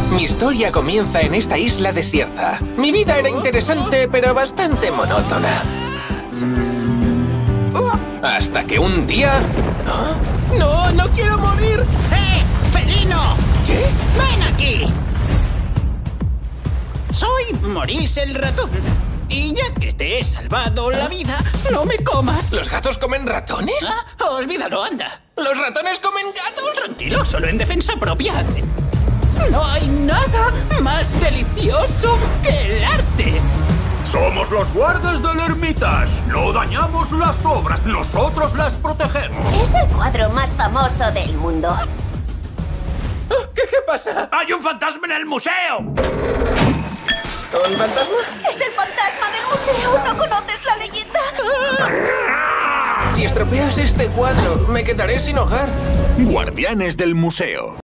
Mi historia comienza en esta isla desierta. Mi vida era interesante, pero bastante monótona. Hasta que un día... ¡No, no quiero morir! ¡Felino! ¿Qué? ¡Ven aquí! Soy Maurice el ratón. Y ya que te he salvado la vida, no me comas. ¿Los gatos comen ratones? Olvídalo, anda. ¿Los ratones comen gatos? Tranquilo, solo en defensa propia. No hay nada más delicioso que el arte. Somos los guardas del Hermitage. No dañamos las obras, nosotros las protegemos. Es el cuadro más famoso del mundo. ¿Qué pasa? ¡Hay un fantasma en el museo! ¿Un fantasma? ¡Es el fantasma del museo! ¿No conoces la leyenda? Si estropeas este cuadro, me quedaré sin hogar. Guardianes del museo.